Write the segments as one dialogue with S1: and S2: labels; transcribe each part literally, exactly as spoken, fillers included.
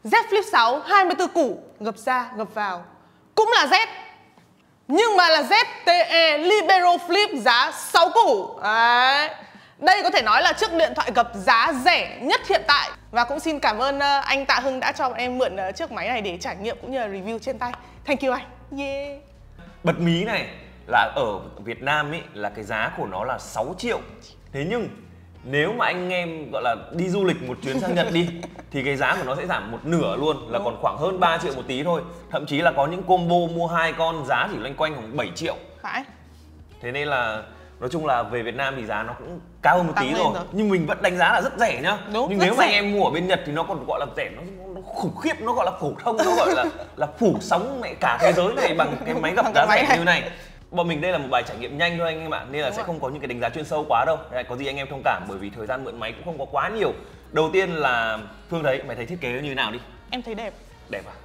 S1: Z Flip sáu hai mươi tư củ, gập ra gập vào. Cũng là Z, nhưng mà là Z T E Libero Flip giá sáu củ. Đấy. Đây có thể nói là chiếc điện thoại gập giá rẻ nhất hiện tại. Và cũng xin cảm ơn anh Tạ Hưng đã cho bọn em mượn chiếc máy này để trải nghiệm cũng như là review trên tay. Thank you anh. Yeah.
S2: Bật mí này là ở Việt Nam ấy là cái giá của nó là sáu triệu. Thế nhưng nếu mà anh em gọi là đi du lịch một chuyến sang Nhật đi thì cái giá của nó sẽ giảm một nửa luôn, là còn khoảng hơn ba triệu một tí thôi. Thậm chí là có những combo mua hai con giá chỉ loanh quanh khoảng bảy triệu.
S1: Phải.
S2: Thế nên là nói chung là về Việt Nam thì giá nó cũng cao hơn một tí rồi. rồi Nhưng mình vẫn đánh giá là rất rẻ nhá.
S1: Đúng,
S2: Nhưng nếu
S1: rẻ.
S2: mà anh em mua ở bên Nhật thì nó còn gọi là rẻ, nó, nó khủng khiếp, nó gọi là phổ thông, nó gọi là là phủ sóng mẹ cả thế giới này bằng cái máy gập giá rẻ như này. Bọn mình đây là một bài trải nghiệm nhanh thôi anh em ạ, nên là
S1: Đúng
S2: sẽ
S1: rồi.
S2: không có những cái đánh giá chuyên sâu quá đâu. Đây, có gì anh em thông cảm bởi vì thời gian mượn máy cũng không có quá nhiều. Đầu tiên là Phương thấy, mày thấy thiết kế như thế nào đi?
S1: Em thấy đẹp.
S2: Đẹp à?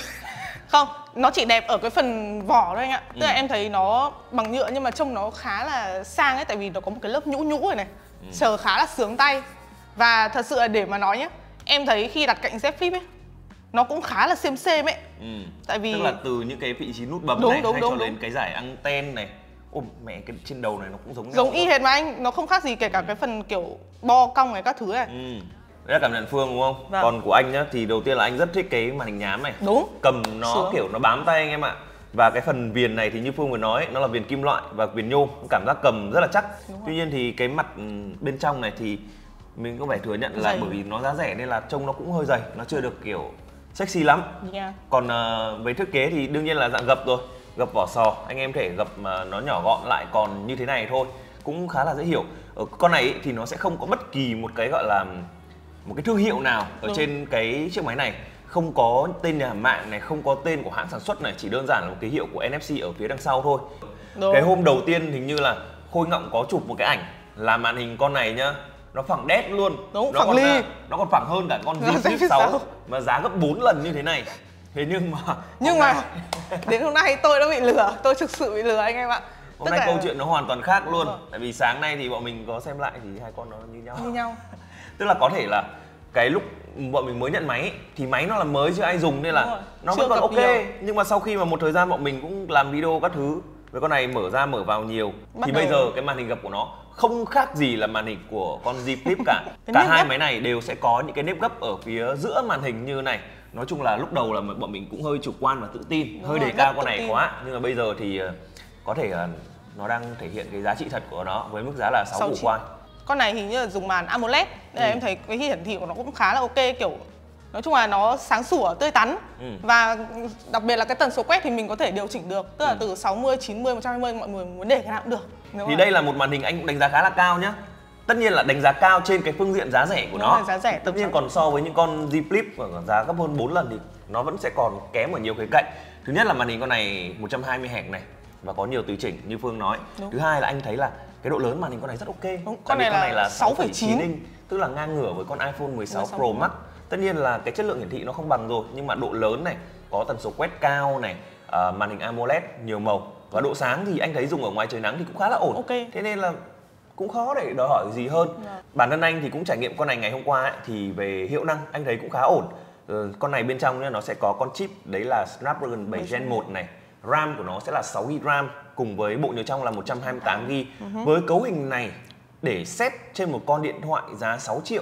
S1: Không, nó chỉ đẹp ở cái phần vỏ thôi anh ạ. Tức
S2: ừ.
S1: là em thấy nó bằng nhựa nhưng mà trông nó khá là sang ấy, tại vì nó có một cái lớp nhũ nhũ này này. ừ. Sờ khá là sướng tay. Và thật sự là để mà nói nhé, em thấy khi đặt cạnh Z Flip ấy, nó cũng khá là xêm xêm ấy.
S2: ừ.
S1: Tại vì
S2: tức là từ những cái vị trí nút bấm
S1: đúng,
S2: này
S1: đúng,
S2: hay
S1: đúng,
S2: cho
S1: đúng.
S2: đến cái giải anten này. Ôi mẹ, cái trên đầu này nó cũng giống nhau.
S1: Giống y hệt mà anh, nó không khác gì kể cả cái phần kiểu bo cong này các thứ này.
S2: ừ. Đấy là cảm nhận Phương đúng không?
S1: Vâng.
S2: Còn của anh nhá thì đầu tiên là anh rất thích cái màn hình nhám này.
S1: Đúng.
S2: Cầm nó
S1: Sướng.
S2: kiểu nó bám tay anh em ạ. Và cái phần viền này thì như Phương vừa nói, nó là viền kim loại và viền nhôm, cảm giác cầm rất là chắc. Tuy nhiên thì cái mặt bên trong này thì mình có phải thừa nhận là
S1: dày.
S2: Bởi vì nó giá rẻ nên là trông nó cũng hơi dày, nó chưa được kiểu sexy lắm.
S1: Yeah.
S2: Còn uh, về thiết kế thì đương nhiên là dạng gập rồi, gập vỏ sò, anh em thể gập mà nó nhỏ gọn lại còn như thế này thôi, cũng khá là dễ hiểu. Ở con này ý, thì nó sẽ không có bất kỳ một cái gọi là một cái thương hiệu nào ở
S1: Đúng.
S2: trên cái chiếc máy này, không có tên nhà mạng này, không có tên của hãng sản xuất này, chỉ đơn giản là một cái hiệu của N F C ở phía đằng sau thôi.
S1: Đúng.
S2: Cái hôm đầu tiên hình như là Khôi Ngọng có chụp một cái ảnh là màn hình con này nhá, nó phẳng đét luôn.
S1: Đúng,
S2: nó
S1: phẳng
S2: còn
S1: ly.
S2: là, nó còn phẳng hơn cả con Z Flip sáu mà giá gấp bốn lần như thế này. Thế nhưng mà
S1: Nhưng mà đến hôm nay tôi đã bị lừa, tôi thực sự bị lừa anh em ạ.
S2: Hôm
S1: Tức
S2: nay
S1: là...
S2: câu chuyện nó hoàn toàn khác luôn.
S1: Đúng.
S2: Tại vì sáng nay thì bọn mình có xem lại thì hai con nó như nhau.
S1: Như nhau.
S2: Tức là có thể là cái lúc bọn mình mới nhận máy ấy, thì máy nó là mới chưa ai dùng nên là nó
S1: chưa
S2: vẫn còn ok.
S1: nhiều.
S2: Nhưng mà sau khi mà một thời gian bọn mình cũng làm video các thứ với con này mở ra mở vào nhiều
S1: Bắt
S2: thì
S1: đầu...
S2: bây giờ cái màn hình gập của nó không khác gì là màn hình của con Z Flip cả. Cả hai gấp. Máy này đều sẽ có những cái nếp gấp ở phía giữa màn hình như này. Nói chung là lúc đầu là bọn mình cũng hơi chủ quan và tự tin,
S1: Đúng
S2: hơi
S1: rồi,
S2: đề cao con
S1: tự
S2: này
S1: tin.
S2: quá. Nhưng mà bây giờ thì có thể nó đang thể hiện cái giá trị thật của nó với mức giá là sáu củ khoai.
S1: Con này thì như là dùng màn AMOLED. Đây là
S2: ừ.
S1: em thấy cái hiển thị của nó cũng khá là ok, kiểu nói chung là nó sáng sủa, tươi tắn.
S2: ừ.
S1: Và đặc biệt là cái tần số quét thì mình có thể điều chỉnh được. Tức là
S2: ừ.
S1: từ sáu mươi, chín mươi, một trăm hai mươi mọi người muốn để cái nào cũng được. Đúng
S2: thì
S1: rồi.
S2: đây là một màn hình anh cũng đánh giá khá là cao nhá. Tất nhiên là đánh giá cao trên cái phương diện giá rẻ của
S1: Đúng
S2: nó.
S1: rồi, giá rẻ,
S2: Tất nhiên còn so với những con Z Flip ở giá gấp hơn bốn lần thì nó vẫn sẽ còn kém ở nhiều khía cạnh. Thứ nhất là màn hình con này một trăm hai mươi héc này và có nhiều tùy chỉnh như Phương nói.
S1: Đúng.
S2: Thứ hai là anh thấy là cái độ lớn màn hình con này rất ok.
S1: Đúng.
S2: Tại
S1: Con
S2: vì
S1: này
S2: con
S1: là
S2: này là
S1: sáu phẩy chín
S2: inch, tức là ngang ngửa với con iPhone mười sáu
S1: mười sáu
S2: Pro Max. Tất nhiên là cái chất lượng hiển thị nó không bằng rồi, nhưng mà độ lớn này, có tần số quét cao này, uh, màn hình AMOLED nhiều màu và độ sáng thì anh thấy dùng ở ngoài trời nắng thì cũng khá là ổn.
S1: Ok.
S2: Thế nên là cũng khó để đòi hỏi gì hơn.
S1: Dạ.
S2: Bản thân anh thì cũng trải nghiệm con này ngày hôm qua ấy, thì về hiệu năng anh thấy cũng khá ổn. Ừ, con này bên trong nhá, nó sẽ có con chip đấy là Snapdragon bảy Gen một này, RAM của nó sẽ là sáu gi bi RAM cùng với bộ nhớ trong là một trăm hai mươi tám gi bi. Uh-huh. Với cấu hình này để set trên một con điện thoại giá sáu triệu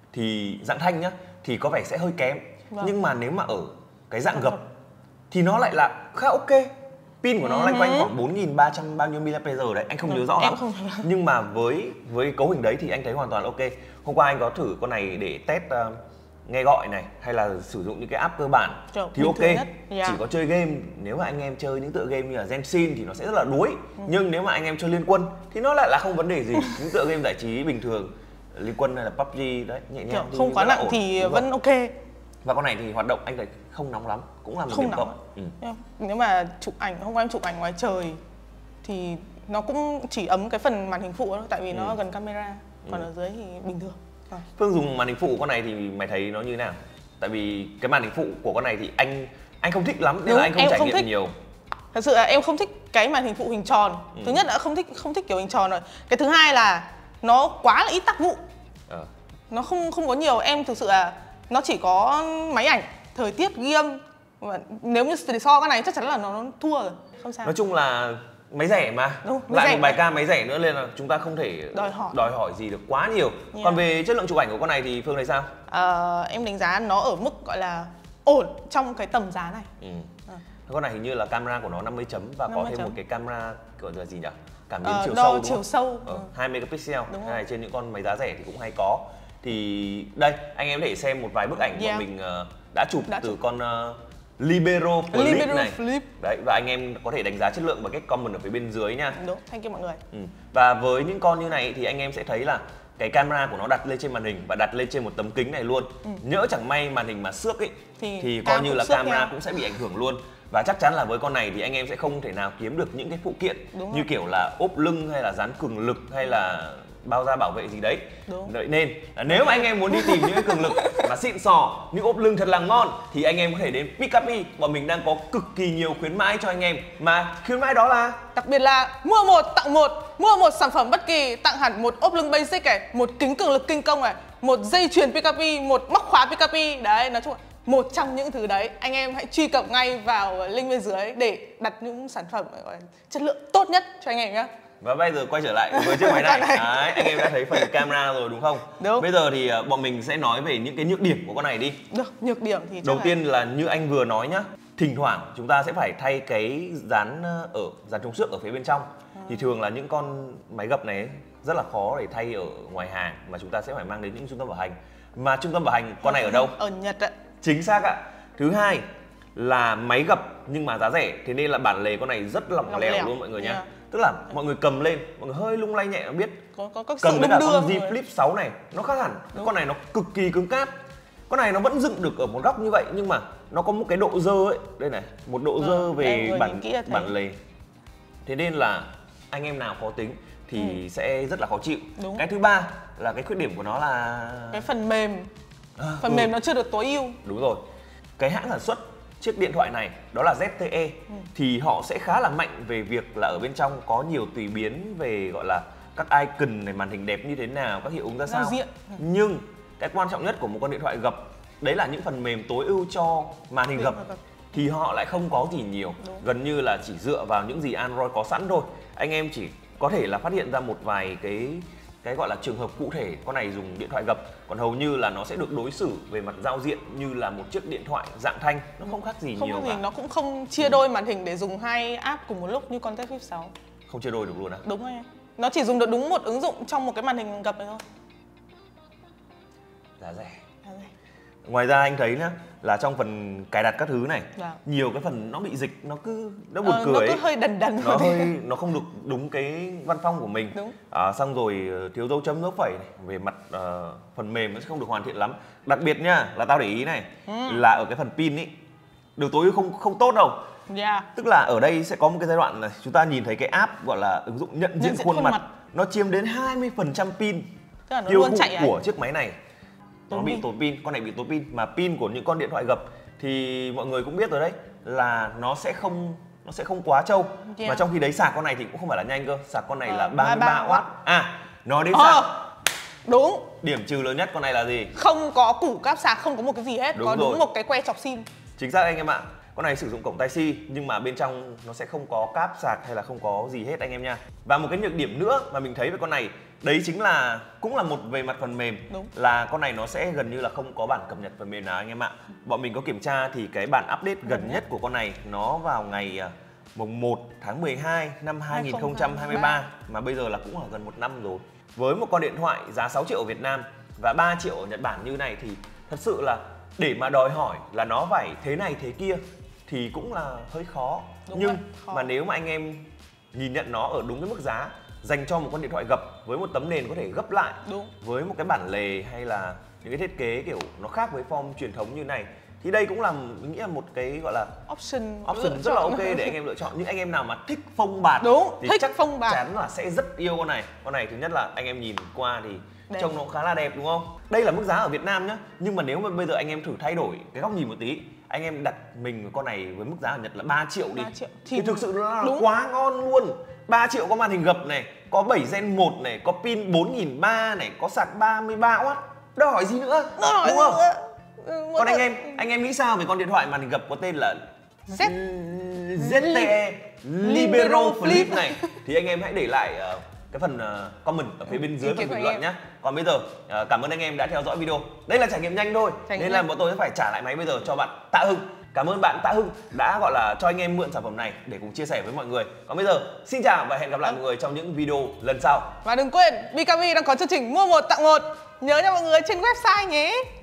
S2: thì dạng thanh nhá thì có vẻ sẽ hơi kém. Vâng. Nhưng mà nếu mà ở cái dạng gập thì nó lại là khá ok. Pin của nó loanh quanh khoảng bốn nghìn ba trăm bao nhiêu mAh đấy, anh không nhớ rõ lắm. Nhưng mà với với cấu hình đấy thì anh thấy hoàn toàn ok. Hôm qua anh có thử con này để test uh, nghe gọi này hay là sử dụng những cái app cơ bản Trời, thì ok. Yeah. Chỉ có chơi game, nếu mà anh em chơi những tựa game như là Genshin thì nó sẽ rất là đuối. Ừ. Nhưng nếu mà anh em chơi Liên Quân thì nó lại là không vấn đề gì. Những tựa game giải trí bình thường, Liên Quân hay là pê u bê giê đấy, nhẹ nhàng
S1: không quá nặng thì
S2: Đúng
S1: vẫn
S2: rồi.
S1: ok.
S2: Và con này thì hoạt động anh thấy không nóng lắm, cũng là một điểm cộng.
S1: Ừ. Nếu mà chụp ảnh, hôm qua em chụp ảnh ngoài trời thì nó cũng chỉ ấm cái phần màn hình phụ thôi, tại vì ừ. nó gần camera, còn ừ. ở dưới thì bình thường. À.
S2: Phương dùng màn hình phụ của con này thì mày thấy nó như thế nào? Tại vì cái màn hình phụ của con này thì anh anh không thích lắm nên Đúng, là anh không trải không nghiệm thích. nhiều.
S1: Thật sự là em không thích cái màn hình phụ hình tròn. Ừ. Thứ nhất là không thích không thích kiểu hình tròn rồi. Cái thứ hai là nó quá là ít tác vụ. Ờ. Nó không không có nhiều, em thực sự là Nó chỉ có máy ảnh, thời tiết, ghi âm. Nếu như để so cái này chắc chắn là nó, nó thua rồi, không sao.
S2: Nói chung là máy rẻ mà.
S1: Đúng, máy
S2: lại
S1: rẻ
S2: một bài cam máy rẻ nữa nên là chúng ta không thể
S1: đòi hỏi
S2: đòi hỏi gì được quá nhiều. Yeah. Còn về chất lượng chụp ảnh của con này thì Phương thấy sao?
S1: À, em đánh giá nó ở mức gọi là ổn trong cái tầm giá này.
S2: Ừ. À. Con này hình như là camera của nó năm mươi chấm và có thêm chấm. Một cái camera gọi là gì nhỉ? Cảm biến à, chiều sâu đúng
S1: chiều
S2: không?
S1: Sâu.
S2: Ờ, hai megapixel. Cái này trên những con máy giá rẻ thì cũng hay có. Thì đây anh em có thể xem một vài bức ảnh yeah. mà mình uh, đã chụp đã từ chụp. con uh, Libero Flip
S1: Libero
S2: này.
S1: Flip.
S2: Đấy, và anh em có thể đánh giá chất lượng bằng cách comment ở phía bên dưới nha.
S1: Đúng, thank you mọi người.
S2: Ừ. Và với những con như này thì anh em sẽ thấy là cái camera của nó đặt lên trên màn hình và đặt lên trên một tấm kính này luôn. Ừ. Nhỡ chẳng may màn hình mà xước ấy thì, thì coi như là camera theo. Cũng sẽ bị ảnh hưởng luôn. Và chắc chắn là với con này thì anh em sẽ không thể nào kiếm được những cái phụ kiện Đúng như rồi. Kiểu là ốp lưng hay là dán cường lực hay là bao da bảo vệ gì đấy. Đúng. Vậy nên là nếu mà anh em muốn đi tìm những cái cường lực mà xịn sò, những ốp lưng thật là ngon thì anh em có thể đến Pickuppy. Bọn mình đang có cực kỳ nhiều khuyến mãi cho anh em. Mà khuyến mãi đó là
S1: đặc biệt là mua một tặng một, mua một sản phẩm bất kỳ tặng hẳn một ốp lưng basic này, một kính cường lực kinh công này, một dây chuyền Pickuppy, một móc khóa Pickuppy. Đấy, nói chung là một trong những thứ đấy, anh em hãy truy cập ngay vào link bên dưới để đặt những sản phẩm gọi là chất lượng tốt nhất cho anh em nhé.
S2: Và bây giờ quay trở lại với chiếc máy này. Đấy, anh em đã thấy phần camera rồi đúng không?
S1: Đúng.
S2: Bây giờ thì bọn mình sẽ nói về những cái nhược điểm của con này đi.
S1: Được, nhược điểm thì
S2: đầu tiên là... là như anh vừa nói nhá, thỉnh thoảng chúng ta sẽ phải thay cái dán ở dán chống xước ở phía bên trong. À. Thì thường là những con máy gập này rất là khó để thay ở ngoài hàng mà chúng ta sẽ phải mang đến những trung tâm bảo hành. Mà trung tâm bảo hành con này ở đâu?
S1: Ở Nhật ạ.
S2: Chính xác ạ. Thứ hai là máy gập nhưng mà giá rẻ, thế nên là bản lề con này rất lỏng, lỏng lẻo, lẻo luôn mọi người yeah. nhá. Tức là mọi người cầm lên, mọi người hơi lung lay nhẹ là biết.
S1: Có, có, có
S2: cầm với cả con Z Flip sáu này nó khác hẳn. Đúng. Con này nó cực kỳ cứng cáp. Con này nó vẫn dựng được ở một góc như vậy nhưng mà nó có một cái độ dơ ấy. Đây này, một độ dơ ừ, về bản bản lề. Thế nên là anh em nào khó tính thì ừ. sẽ rất là khó chịu. Đúng. Cái thứ ba là cái khuyết điểm của nó là
S1: cái phần mềm. À, phần ừ. mềm nó chưa được tối ưu.
S2: Đúng rồi. Cái hãng sản xuất chiếc điện thoại này đó là Z T E ừ. thì họ sẽ khá là mạnh về việc là ở bên trong có nhiều tùy biến về gọi là các icon này, màn hình đẹp như thế nào, các hiệu ứng ra sao.
S1: Diện.
S2: Nhưng cái quan trọng nhất của một con điện thoại gập đấy là những phần mềm tối ưu cho màn hình gập thì họ lại không có gì nhiều. Đúng. Gần như là chỉ dựa vào những gì Android có sẵn thôi. Anh em chỉ có thể là phát hiện ra một vài cái cái gọi là trường hợp cụ thể con này dùng điện thoại gập, còn hầu như là nó sẽ được đối xử về mặt giao diện như là một chiếc điện thoại dạng thanh, nó không khác gì
S1: không
S2: nhiều
S1: khác gì,
S2: cả.
S1: Nó cũng không chia đôi màn hình để dùng hai app cùng một lúc như con Z Flip sáu.
S2: Không chia đôi được luôn á?
S1: Đúng rồi, nó chỉ dùng được đúng một ứng dụng trong một cái màn hình gập này thôi.
S2: Giá rẻ.
S1: Giá rẻ.
S2: Ngoài ra anh thấy nhá là trong phần cài đặt các thứ này,
S1: dạ.
S2: nhiều cái phần nó bị dịch, nó cứ nó buồn
S1: ờ,
S2: cười.
S1: Nó cứ hơi đần đần.
S2: Nó hơi nó không được đúng cái văn phong của mình.
S1: Đúng.
S2: À, xong rồi thiếu dấu chấm dấu phẩy này, về mặt uh, phần mềm nó sẽ không được hoàn thiện lắm. Đặc biệt nhá là tao để ý này ừ. là ở cái phần pin ý được tối ưu không không tốt đâu.
S1: Yeah.
S2: Tức là ở đây sẽ có một cái giai đoạn là chúng ta nhìn thấy cái app gọi là ứng dụng nhận diện khuôn, khuôn mặt. mặt nó chiếm đến hai mươi phần trăm pin tiêu thụ của ấy. Chiếc máy này. Nó bị tốn pin, con này bị tốn pin. Mà pin của những con điện thoại gập thì mọi người cũng biết rồi đấy là nó sẽ không nó sẽ không quá trâu. Yeah. Mà trong khi đấy sạc con này thì cũng không phải là nhanh cơ. Sạc con này à, là ba mươi ba oát. À, nói đến sạc. À,
S1: đúng.
S2: Điểm trừ lớn nhất con này là gì?
S1: Không có củ cáp sạc, không có một cái gì hết. Đúng có đúng rồi. Một cái que chọc sim.
S2: Chính xác anh em ạ. Con này sử dụng cổng Type-C nhưng mà bên trong nó sẽ không có cáp sạc hay là không có gì hết anh em nha. Và một cái nhược điểm nữa mà mình thấy về con này đấy chính là cũng là một về mặt phần mềm. Đúng. Là con này nó sẽ gần như là không có bản cập nhật phần mềm nào anh em ạ. Bọn mình có kiểm tra thì cái bản update gần, gần nhất của con này nó vào ngày mùng một tháng mười hai năm hai nghìn không trăm hai mươi ba mà bây giờ là cũng là gần một năm rồi. Với một con điện thoại giá sáu triệu ở Việt Nam và ba triệu ở Nhật Bản như này thì thật sự là để mà đòi hỏi là nó phải thế này thế kia thì cũng là hơi khó. Đúng nhưng khó. Mà nếu mà anh em nhìn nhận nó ở đúng cái mức giá dành cho một con điện thoại gập với một tấm nền có thể gấp lại, đúng. Với một cái bản lề hay là những cái thiết kế kiểu nó khác với form truyền thống như này thì đây cũng là mình nghĩ là một cái gọi là
S1: option
S2: option rất là ok để anh em lựa chọn. Những anh em nào mà thích phông bạt
S1: đúng,
S2: thì
S1: thích
S2: chắc
S1: phông bạt
S2: chắn là sẽ rất yêu con này. Con này thứ nhất là anh em nhìn qua thì đẹp. Trông nó khá là đẹp đúng không? Đây là mức giá ở Việt Nam nhá. Nhưng mà nếu mà bây giờ anh em thử thay đổi cái góc nhìn một tí, anh em đặt mình con này với mức giá ở Nhật là ba triệu đi,
S1: ba triệu.
S2: Thì, thì thực sự nó là đúng. Quá ngon luôn. Ba triệu có màn hình gập này, có bảy gen một này, có pin bốn nghìn ba trăm này, có sạc ba mươi ba oát. Đòi hỏi gì nữa?
S1: Đòi
S2: đúng không?
S1: Nữa. Ừ, mỗi
S2: Còn anh
S1: tội-
S2: em, anh em nghĩ sao về con điện thoại màn hình gập có tên là
S1: Z
S2: Z T E Libero Flip này? Thì anh em hãy để lại uh, cái phần uh, comment ở phía bên dưới
S1: Ý kiến
S2: phần bình
S1: của
S2: luận
S1: anh
S2: nhé. Còn bây giờ uh, cảm ơn anh em đã theo dõi video. Đây là trải nghiệm nhanh thôi,
S1: Trải nghiệm
S2: nên là
S1: nhanh.
S2: bọn tôi sẽ phải trả lại máy bây giờ cho bạn Tạ Hưng. Cảm ơn bạn Tạ Hưng đã gọi là cho anh em mượn sản phẩm này để cùng chia sẻ với mọi người. Còn bây giờ xin chào và hẹn gặp lại mọi người trong những video lần sau.
S1: Và đừng quên, bê ca bê đang có chương trình mua một tặng một. Nhớ cho mọi người trên website nhé.